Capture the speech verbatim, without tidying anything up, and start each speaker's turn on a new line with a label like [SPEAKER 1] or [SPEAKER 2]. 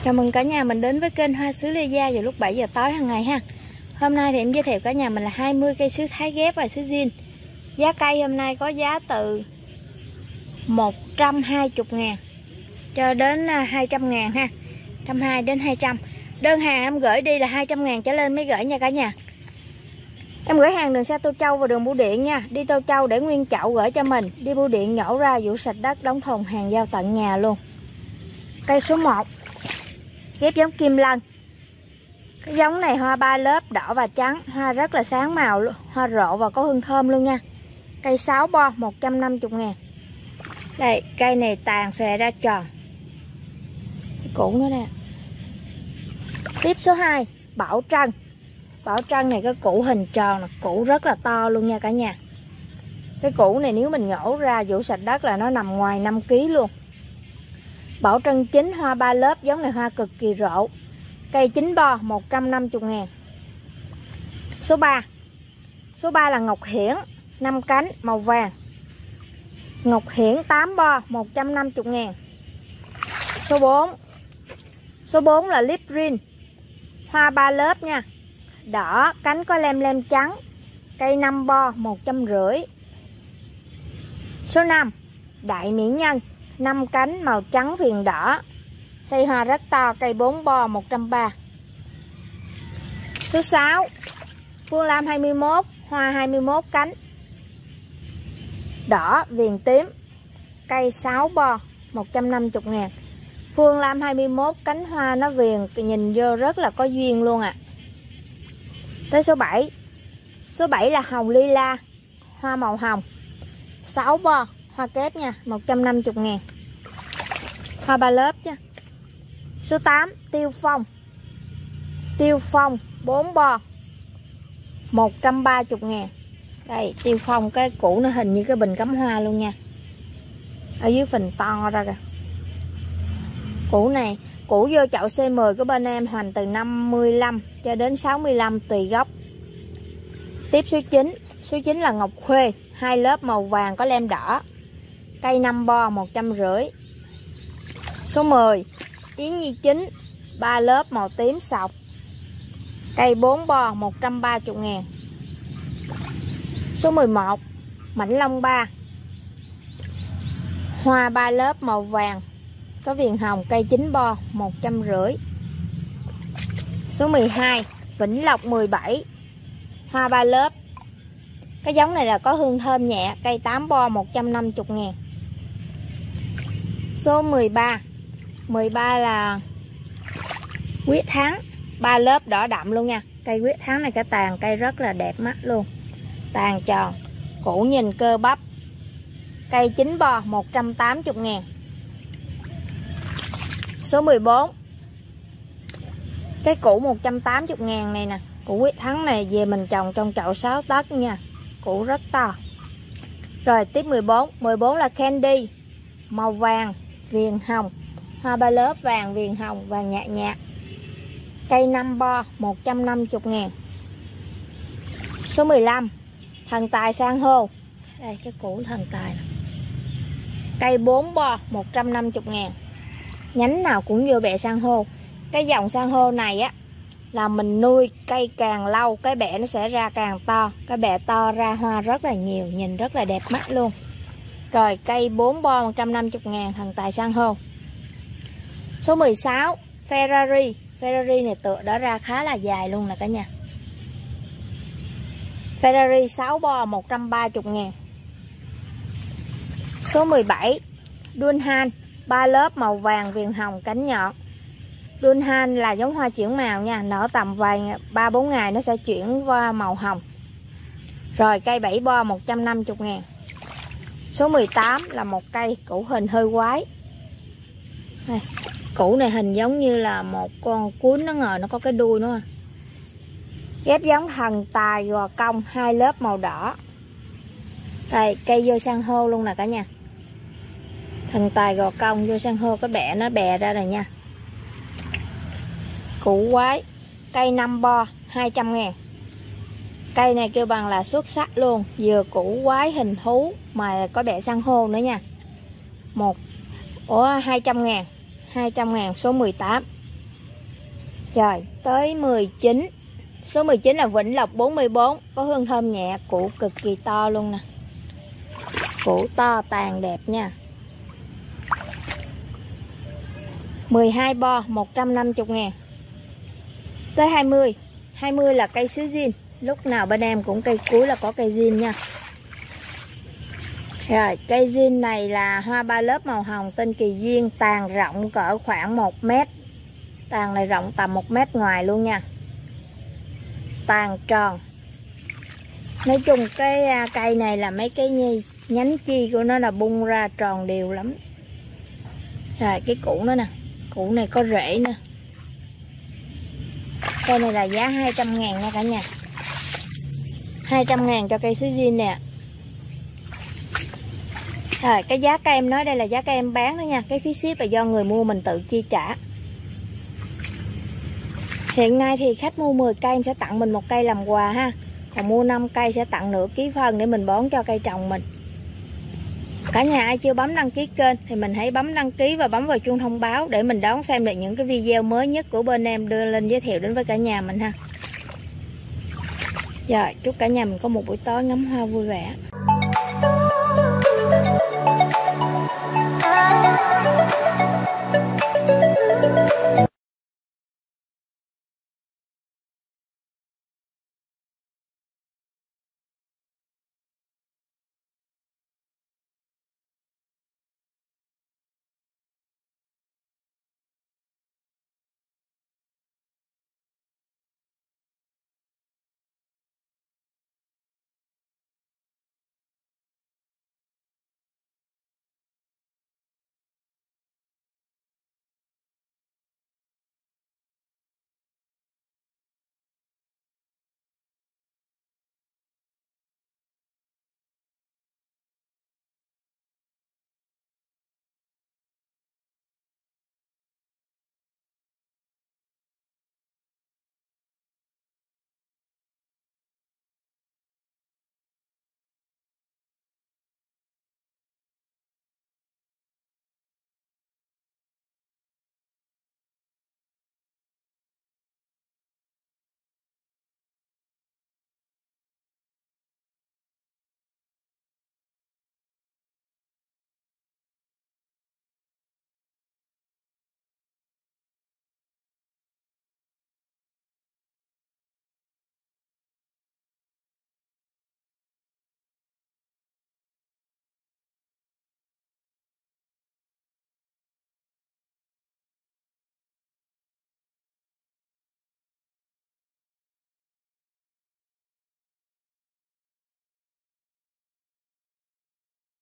[SPEAKER 1] Chào mừng cả nhà mình đến với kênh Hoa Sứ Lê Gia vào lúc bảy giờ tối hàng ngày ha. Hôm nay thì em giới thiệu cả nhà mình là hai mươi cây sứ Thái ghép và sứ zin. Giá cây hôm nay có giá từ một trăm hai mươi ngàn cho đến hai trăm ngàn ha. một trăm hai mươi đến hai trăm. Đơn hàng em gửi đi là hai trăm ngàn trở lên mới gửi nha cả nhà. Em gửi hàng đường xa Tô Châu và đường bưu điện nha. Đi Tô Châu để nguyên chậu gửi cho mình. Đi bưu điện nhổ ra vụ sạch đất đóng thùng hàng giao tận nhà luôn. Cây số một ghép giống Kim Lân. Cái giống này hoa ba lớp đỏ và trắng, hoa rất là sáng màu, hoa rộ và có hương thơm luôn nha. Cây sáu bo một trăm năm mươi ngàn. Đây, cây này tàn xòe ra tròn. Cái củ nó nè. Tiếp số hai, Bảo Trân. Bảo Trân này cái củ hình tròn, củ rất là to luôn nha cả nhà. Cái củ này nếu mình nhổ ra vụ sạch đất là nó nằm ngoài năm ki lô gam luôn. Bảo Trân chín hoa ba lớp, giống này hoa cực kỳ rộ. Cây chín bo một trăm năm mươi ngàn. Số ba. Số ba là Ngọc Hiển năm cánh màu vàng. Ngọc Hiển tám bo một trăm năm mươi ngàn. Số bốn. Số bốn là Lip Green. Hoa ba lớp nha. Đỏ, cánh có lem lem trắng. Cây năm bo một trăm rưỡi. Số năm. Đại Mỹ Nhân năm cánh màu trắng viền đỏ. Xây hoa rất to, cây bốn bo một trăm ba mươi. Số sáu. Phương Lam hai mươi mốt, hoa hai mươi mốt cánh. Đỏ viền tím. Cây sáu bo một trăm năm mươi ngàn. Phương Lam hai mươi mốt cánh hoa nó viền nhìn vô rất là có duyên luôn ạ. À. Tới số bảy. Số bảy là Hồng Lila, hoa màu hồng. sáu bo, hoa kép nha, một trăm năm mươi ngàn. Hoa ba lớp chứ. Số tám, Tiêu Phong. Tiêu Phong bốn bo một trăm ba mươi ngàn. Đây, Tiêu Phong cái củ nó hình như cái bình cắm hoa luôn nha. Ở dưới phình to ra kìa. Củ này, củ vô chậu xê mười của bên em hoành từ năm mươi lăm cho đến sáu mươi lăm tùy gốc. Tiếp số chín. Số chín là Ngọc Khuê, hai lớp màu vàng có lem đỏ. Cây năm bo một trăm rưỡi. Số mười. Yến Nhi chín, ba lớp màu tím sọc. Cây bốn bo một trăm ba mươi ngàn. Số mười một. Mãnh Long ba. Hoa ba lớp màu vàng có viền hồng, cây chín bo một trăm rưỡi. Số mười hai. Vĩnh Lộc mười bảy. Hoa ba lớp. Cái giống này là có hương thơm nhẹ, cây tám bo một trăm năm mươi ngàn. Số mười ba. mười ba là Quyết Thắng, ba lớp đỏ đậm luôn nha. Cây Quyết Thắng này cái tàn cây rất là đẹp mắt luôn. Tàn tròn, củ nhìn cơ bắp. Cây chín bo một trăm tám mươi ngàn. Số mười bốn. Cái củ một trăm tám mươi ngàn này nè. Củ Quyết Thắng này về mình trồng trong chậu sáu tấc nha. Củ rất to. Rồi tiếp mười bốn. mười bốn là Candy, màu vàng, viền hồng. Hoa ba lớp vàng viền hồng, vàng nhạt nhạt. Cây năm bo một trăm năm mươi ngàn. Số mười lăm. Thần Tài San hô. Đây cái củ thần tài này. Cây bốn bo một trăm năm mươi ngàn. Nhánh nào cũng vô bẹ san hô. Cái dòng san hô này á là mình nuôi cây càng lâu cái bẹ nó sẽ ra càng to. Cái bẹ to ra hoa rất là nhiều, nhìn rất là đẹp mắt luôn. Rồi cây bốn bo một trăm năm mươi ngàn, Thần Tài San hô. Số mười sáu. Ferrari. Ferrari này tựa đã ra khá là dài luôn nè cả nhà. Ferrari sáu bo một trăm ba mươi ngàn. Số mười bảy. Dunhan, ba lớp màu vàng viền hồng cánh nhọn. Dunhan là giống hoa chuyển màu nha, nở tầm vài ba bốn ngày nó sẽ chuyển qua màu hồng. Rồi cây bảy bo một trăm năm mươi ngàn. Số mười tám là một cây củ hình hơi quái. Đây, củ này hình giống như là một con cuốn nó ngồi nó có cái đuôi nữa. Ghép giống Thần Tài Gò Công, hai lớp màu đỏ. Đây, cây vô san hô luôn nè cả nhà. Thần Tài Gò Công vô san hô, cái bẹ nó bè ra rồi nha. Củ quái. Cây năm bo hai trăm ngàn. Cây này kêu bằng là xuất sắc luôn. Vừa củ quái hình thú mà có bẹ san hô nữa nha. Một Ủa hai trăm ngàn. hai trăm ngàn số mười tám. Rồi tới mười chín. Số mười chín là Vĩnh Lộc bốn mươi bốn. Có hương thơm nhẹ, củ cực kỳ to luôn nè. Củ to tàn đẹp nha. mười hai bo một trăm năm mươi ngàn. Tới hai mươi. hai mươi là cây sứ zin. Lúc nào bên em cũng cây cuối là có cây zin nha. Rồi cây zin này là hoa ba lớp màu hồng tên Kỳ Duyên. Tàn rộng cỡ khoảng một mét. Tàn này rộng tầm một mét ngoài luôn nha. Tàn tròn. Nói chung cái cây này là mấy cái nhi, nhánh chi của nó là bung ra tròn đều lắm. Rồi cái củ nó nè. Củ này có rễ nè. Cây này là giá hai trăm ngàn nha cả nhà. hai trăm ngàn cho cây sứ zin nè. Rồi cái giá cây em nói đây là giá cây em bán đó nha. Cái phí ship là do người mua mình tự chi trả. Hiện nay thì khách mua mười cây em sẽ tặng mình một cây làm quà ha. Còn mua năm cây sẽ tặng nửa ký phân để mình bón cho cây trồng mình. Cả nhà ai chưa bấm đăng ký kênh thì mình hãy bấm đăng ký và bấm vào chuông thông báo để mình đón xem được những cái video mới nhất của bên em đưa lên giới thiệu đến với cả nhà mình ha. Rồi chúc cả nhà mình có một buổi tối ngắm hoa vui vẻ.